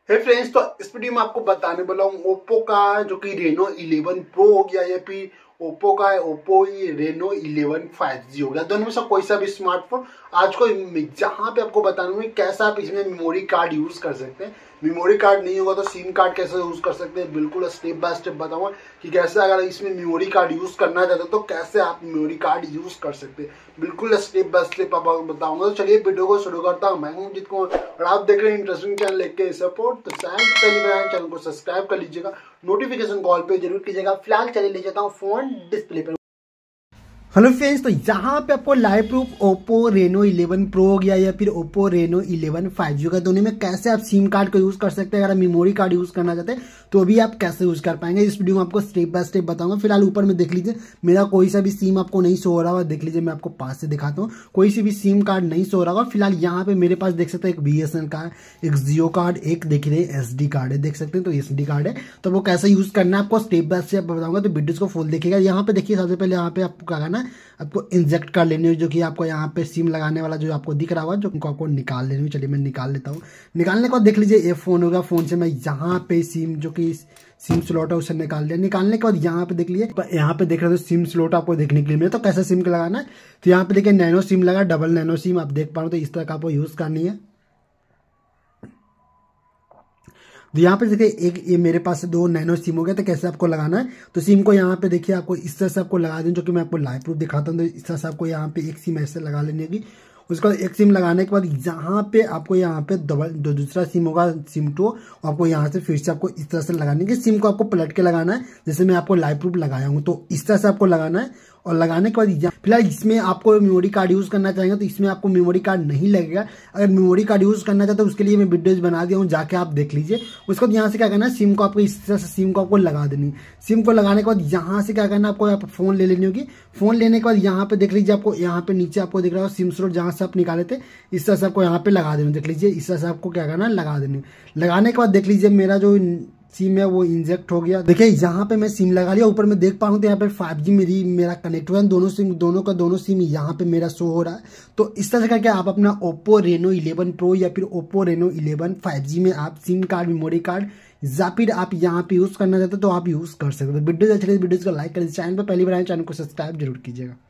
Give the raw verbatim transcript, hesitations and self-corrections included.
हे friends, तो इस video में आपको बताने वाला हूँ ओप्पो का जो कि रेनो इलेवन प्रो हो गया या फिर ओप्पो का है Oppo Reno eleven five G हो गया। दोनों में से कोई सा भी स्मार्टफोन आज को जहाँ पे आपको बताना है कैसा आप इसमें मेमोरी कार्ड यूज कर सकते हैं। मेमोरी कार्ड नहीं होगा तो सिम कार्ड कैसे यूज कर सकते हैं, बिल्कुल स्टेप बाय स्टेप बताऊंगा कि कैसे अगर इसमें मेमोरी कार्ड यूज करना चाहते हो तो कैसे आप मेमोरी कार्ड यूज कर सकते हैं, बिल्कुल स्टेप बाय स्टेप आपको बताऊंगा। तो चलिए वीडियो को शुरू करता हूँ। मैं हूँ जीत कुमार और आप देख रहे हैं इंटरेस्टिंग चैनल लेके सपोर्ट। तो चैनल को सब्सक्राइब कर लीजिएगा, नोटिफिकेशन कॉल पे जरूर कीजिएगा। फिलहाल चलिए ले जाता हूँ फोन डिस्प्ले पे। हेलो फ्रेंड्स, तो यहाँ पे आपको live proof Oppo Reno eleven pro हो गया या फिर Oppo Reno eleven five G का दोनों में कैसे आप सिम कार्ड को यूज कर सकते हैं। अगर आप मेमोरी कार्ड यूज करना चाहते हैं तो भी आप कैसे यूज कर पाएंगे, इस वीडियो में आपको स्टेप बाय स्टेप बताऊंगा। फिलहाल ऊपर में देख लीजिए मेरा कोई सा भी सिम आपको नहीं शो हो रहा होगा, देख लीजिए मैं आपको पास से दिखाता हूँ, कोई सी भी सिम कार्ड नहीं शो हो रहा होगा। फिलहाल यहाँ पे मेरे पास देख सकते हैं एक बी एस एन एल का, एक जियो कार्ड, एक देख रहे एस डी कार्ड है, देख सकते हैं तो एस डी कार्ड है। तो वो कैसे यूज करना है आपको स्टेप बाय स्टेप बताऊंगा, तो वीडियो को फुल देखिएगा। यहाँ पे देखिए सबसे पहले यहाँ पे आपको क्या करना है, आपको इंजेक्ट कर लेनी है, जो कि आपको यहाँ पे सिम लगाने वाला जो आपको दिख रहा होगा, जो आपको निकाल लेनी है। चलिए मैं निकाल लेता हूँ। निकालने के बाद देख लीजिए ये फोन होगा, फोन से मैं यहाँ पे सिम जो कि सिम स्लॉट है उसे निकाल लिया। निकालने के बाद यहाँ पे देख लिए, यहाँ पे देख रहे हो सिम स्लॉट आपको देखने के लिए मिले। तो कैसे सिम का लगाना है, तो यहाँ पे देखिए नैनो सिम लगा, डबल नैनो सिम आप देख पा रहे हो। तो इस तरह का आपको यूज करनी है। तो यहाँ पे देखिए एक ये मेरे पास दो नैनो सिम हो गया। तो कैसे आपको लगाना है, तो सिम को यहाँ पे देखिए आपको इस तरह से आपको लगा दें, जो कि मैं आपको लाइव प्रूफ दिखाता हूँ। तो इस तरह से आपको यहाँ पे एक सिम ऐसे लगा लेने की। उसके बाद एक सिम लगाने के बाद यहाँ पे आपको यहाँ पे डबल जो दूसरा सिम होगा सिम टू, आपको यहाँ से फिर से आपको इस तरह से लगाने की। सिम को आपको पलट के लगाना है, जैसे मैं आपको लाइव प्रूफ लगाया हूँ। तो इस तरह से आपको लगाना है। और लगाने के बाद फिलहाल इसमें आपको मेमोरी कार्ड यूज करना चाहेंगे तो इसमें आपको मेमोरी कार्ड नहीं लगेगा। अगर मेमोरी कार्ड यूज करना चाहते हो तो उसके लिए मैं वीडियोज बना दिया हूँ, जाके आप देख लीजिए। उसके बाद यहाँ से क्या करना है, सिम को आपको इस तरह से सिम को आपको लगा देनी। सिम को लगाने के बाद यहाँ से क्या करना है, आपको यहाँ पर फोन ले लेनी होगी। फोन लेने के बाद यहाँ पे देख लीजिए, आपको यहाँ पे नीचे आपको दिख रहा है सिम स्लॉट, जहाँ से आप निकाले थे इस तरह से आपको यहाँ पे लगा देनी। देख लीजिए इस तरह से आपको क्या करना है, लगा देनी। लगाने के बाद देख लीजिए मेरा जो सिम है वो इंजेक्ट हो गया। देखिए यहाँ पे मैं सिम लगा लिया, ऊपर में देख पा रहा हूँ तो यहाँ पे फाइव जी मेरी मेरा कनेक्ट हुआ है। दोनों सिम दोनों का दोनों सिम यहाँ पे मेरा शो हो रहा है। तो इस तरह से करके आप अपना ओप्पो रेनो इलेवन प्रो या फिर Oppo Reno eleven five G में आप सिम कार्ड, मेमोरी कार्ड या फिर आप यहाँ पे यूज करना चाहते हो तो आप यूज कर सकते हो। वीडियो अच्छी लगी वीडियो को लाइक करिए, चैनल पर पहली बार आए चैनल को सब्सक्राइब जरूर कीजिएगा।